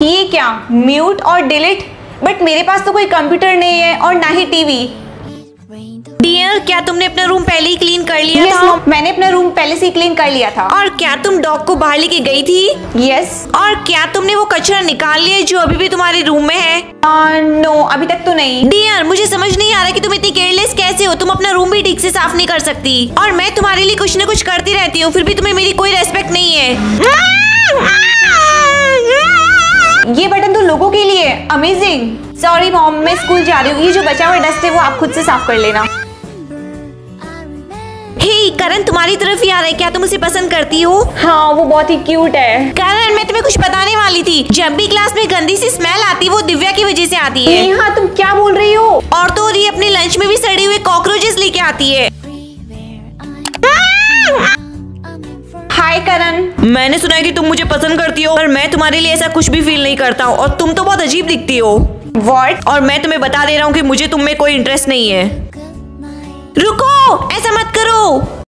ये क्या, म्यूट और डिलीट? बट मेरे पास तो कोई कंप्यूटर नहीं है और ना ही टीवी। डियर, क्या तुमने अपना रूम पहले ही क्लीन कर लिया Yes, था? Mom, मैंने अपना रूम पहले से ही क्लीन कर लिया था। और क्या तुम डॉग को बाहर लेके गई थी? यस। और क्या तुमने वो कचरा निकाल लिया जो अभी भी तुम्हारे रूम में है? नो, अभी तक तो नहीं। डियर, मुझे समझ नहीं आ रहा कि तुम इतनी केयरलेस कैसे हो। तुम अपना रूम भी ठीक से साफ नहीं कर सकती और मैं तुम्हारे लिए कुछ न कुछ करती रहती हूँ, फिर भी तुम्हें मेरी कोई रेस्पेक्ट नहीं है। ये बटन तो लोगों के लिए है। अमेजिंग। सॉरी मॉम, मैं स्कूल जा रही हूँ। ये जो बचा हुआ डस्ट है वो आप खुद से साफ कर लेना। हे करण, तुम्हारी तरफ ही आ रहा है। क्या तुम उसे पसंद करती हो? हाँ, वो बहुत ही क्यूट है। करण, मैं तुम्हें कुछ बताने वाली थी। जब भी क्लास में गंदी सी स्मेल आती वो दिव्या की वजह से आती है। नेहा, तुम क्या बोल रही हो? और तो और ये अपने लंच में भी सड़े हुए कॉकरोचेस लेके आती है। हाय करण। मैंने सुना है कि तुम मुझे पसंद करती हो, पर मैं तुम्हारे लिए ऐसा कुछ भी फील नहीं करता हूँ और तुम तो बहुत अजीब दिखती हो। What? और मैं तुम्हें बता दे रहा हूँ कि मुझे तुम में कोई इंटरेस्ट नहीं है। रुको, ऐसा मत करो।